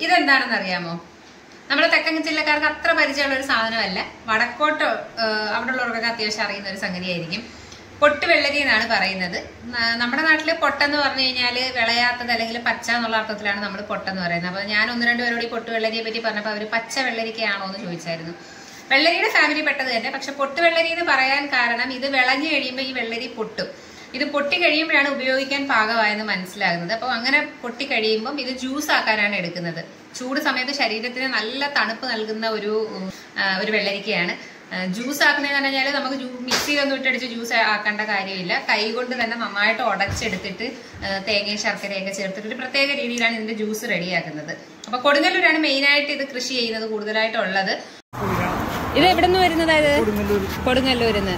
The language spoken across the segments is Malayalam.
ഇതെന്താണെന്ന് അറിയാമോ? നമ്മുടെ തെക്കൻ ജില്ലക്കാർക്ക് അത്ര പരിചയമുള്ള ഒരു സാധനമല്ല. വടക്കോട്ട് അവിടെ ഉള്ളവർക്കൊക്കെ അത്യാവശ്യം അറിയുന്ന ഒരു സംഗതിയായിരിക്കും. പൊട്ടുവെള്ളരി എന്നാണ് പറയുന്നത്. നമ്മുടെ നാട്ടില് പൊട്ടെന്ന് പറഞ്ഞു കഴിഞ്ഞാല് വിളയാത്തത് അല്ലെങ്കിൽ പച്ച എന്നുള്ള അർത്ഥത്തിലാണ് നമ്മൾ പൊട്ടെന്ന് പറയുന്നത്. അപ്പൊ ഞാൻ 1-2 പേരോട് ഈ പൊട്ടുവെള്ളരിയെ പറ്റി പറഞ്ഞപ്പോൾ അവര് പച്ച വെള്ളരിക്കയാണോ എന്ന് ചോദിച്ചായിരുന്നു. വെള്ളരിയുടെ ഫാമിലി പെട്ടത് തന്നെ. പക്ഷെ പൊട്ടുവെള്ളരി എന്ന് പറയാൻ കാരണം ഇത് വിളഞ്ഞു കഴിയുമ്പോൾ ഈ വെള്ളരി പൊട്ടും. ഇത് പൊട്ടി കഴിയുമ്പോഴാണ് ഉപയോഗിക്കാൻ പാകമായെന്ന് മനസ്സിലാകുന്നത്. അപ്പോൾ അങ്ങനെ പൊട്ടി കഴിയുമ്പം ഇത് ജ്യൂസ് ആക്കാനാണ് എടുക്കുന്നത്. ചൂട് സമയത്ത് ശരീരത്തിന് നല്ല തണുപ്പ് നൽകുന്ന ഒരു വെള്ളരിക്കയാണ്. ജ്യൂസ് ആക്കുന്നതെന്ന് പറഞ്ഞാൽ നമുക്ക് മിക്സിയിലൊന്നും ഇട്ടടിച്ച് ജ്യൂസ് ആക്കേണ്ട കാര്യമില്ല. കൈ കൊണ്ട് തന്നെ നന്നായിട്ട് ഉടച്ചെടുത്തിട്ട് തേങ്ങയും ശർക്കരയൊക്കെ ചേർത്തിട്ട് ഒരു പ്രത്യേക രീതിയിലാണ് ഇതിന്റെ ജ്യൂസ് റെഡിയാക്കുന്നത്. അപ്പൊ കൊടുങ്ങല്ലൂരാണ് മെയിനായിട്ട് ഇത് കൃഷി ചെയ്യുന്നത് കൂടുതലായിട്ടുള്ളത്. ഇത് എവിടെ നിന്ന് വരുന്നത്? കൊടുങ്ങല്ലൂരിന്ന്.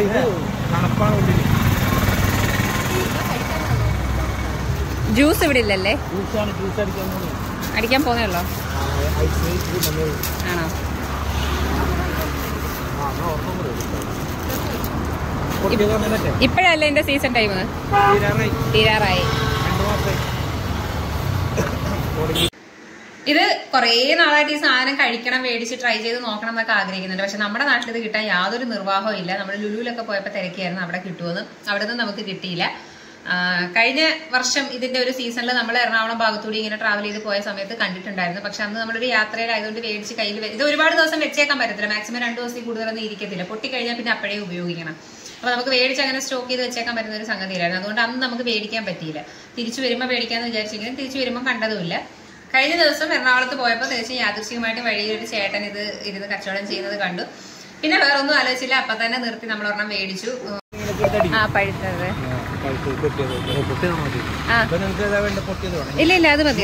ജ്യൂസ് ഇവിടെ ഇല്ലല്ലേ? അടിക്കാൻ പോന്നേയുള്ളോ? ആണോ? ഇപ്പഴല്ലേ എന്റെ സീസൺ ടൈം? തീരാറായി. ഇത് കുറേ നാളായിട്ട് ഈ സാധനം കഴിക്കണം, മേടിച്ച് ട്രൈ ചെയ്ത് നോക്കണം എന്നൊക്കെ ആഗ്രഹിക്കുന്നുണ്ട്. പക്ഷെ നമ്മുടെ നാട്ടിൽ ഇത് കിട്ടാൻ യാതൊരു നിർവാഹവും ഇല്ല. നമ്മൾ ലുലുവിലൊക്കെ പോയപ്പോൾ തിരക്കിയായിരുന്നു അവിടെ കിട്ടുമെന്ന്. അവിടെ നിന്ന് നമുക്ക് കിട്ടിയില്ല. കഴിഞ്ഞ വർഷം ഇതിന്റെ ഒരു സീസണിൽ നമ്മൾ എറണാകുളം ഭാഗത്തൂടി ഇങ്ങനെ ട്രാവൽ ചെയ്ത് പോയ സമയത്ത് കണ്ടിട്ടുണ്ടായിരുന്നു. പക്ഷെ അന്ന് നമ്മളൊരു യാത്രയിലായതുകൊണ്ട് മേടിച്ച് കയ്യിൽ ഇത് ഒരുപാട് ദിവസം വെച്ചേക്കാൻ പറ്റത്തില്ല. മാക്സിമം 2 ദിവസത്തിൽ കൂടുതലൊന്നും ഇരിക്കത്തില്ല. പൊട്ടിക്കഴിഞ്ഞാൽ പിന്നെ അപ്പോഴേ ഉപയോഗിക്കണം. അപ്പൊ നമുക്ക് മേടിച്ച് അങ്ങനെ സ്റ്റോക്ക് ചെയ്ത് വെച്ചേക്കാൻ പറ്റുന്ന ഒരു സംഗതിയിലായിരുന്നു. അതുകൊണ്ട് അന്ന് നമുക്ക് മേടിക്കാൻ പറ്റിയില്ല. തിരിച്ചു വരുമ്പോൾ മേടിക്കാന്ന് വിചാരിച്ചെങ്കിലും തിരിച്ചു വരുമ്പോൾ കണ്ടതുമില്ല. കഴിഞ്ഞ ദിവസം എറണാകുളത്ത് പോയപ്പോൾ തീർച്ചയായും യാദൃശ്ചികമായിട്ട് വഴിയൊരു ചേട്ടൻ ഇത് ഇരുന്ന് കച്ചവടം ചെയ്യുന്നത് കണ്ടു. പിന്നെ വേറെ ഒന്നും ആലോചിച്ചില്ല, അപ്പൊ തന്നെ നിർത്തി നമ്മൾ ഒരെണ്ണം മേടിച്ചു. പഴുത്തത് ഇല്ല അത് മതി.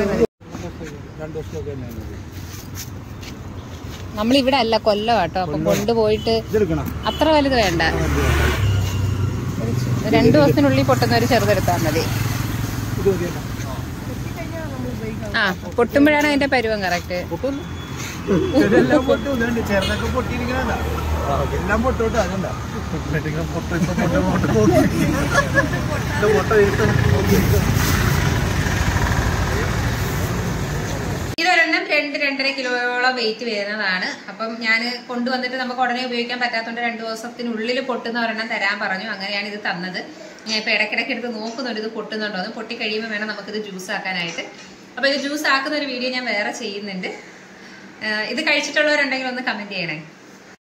നമ്മളിവിടെ അല്ല, കൊല്ലം കേട്ടോ. അപ്പൊ കൊണ്ടുപോയിട്ട് അത്ര വലുത് വേണ്ട. 2 ദിവസത്തിനുള്ളിൽ പൊട്ടുന്ന ഒരു ചെറുതെടുത്താൽ മതി. പൊട്ടുമ്പോഴാണ് അതിന്റെ പരുവം കറക്റ്റ്. ഇതൊരെണ്ണം 2-2.5 കിലോയോളം വെയിറ്റ് വരുന്നതാണ്. അപ്പം ഞാൻ കൊണ്ടുവന്നിട്ട് നമുക്ക് ഉടനെ ഉപയോഗിക്കാൻ പറ്റാത്തതുകൊണ്ട് 2 ദിവസത്തിനുള്ളിൽ പൊട്ടുന്ന ഒരെണ്ണം തരാൻ പറഞ്ഞു. അങ്ങനെയാണ് ഇത് തന്നത്. ഞാൻ ഇപ്പൊ ഇടയ്ക്കിടയ്ക്ക് എടുത്ത് നോക്കുന്നുണ്ട് ഇത് പൊട്ടുന്നുണ്ടോ എന്ന്. പൊട്ടി കഴിയുമ്പോൾ വേണം നമുക്കിത് ജ്യൂസ് ആക്കാനായിട്ട്. അപ്പൊ ഇത് ജ്യൂസ് ആക്കുന്ന ഒരു വീഡിയോ ഞാൻ വേറെ ചെയ്യുന്നുണ്ട്. ഇത് കഴിച്ചിട്ടുള്ളവരുണ്ടെങ്കിൽ ഒന്ന് കമന്റ് ചെയ്യണേ.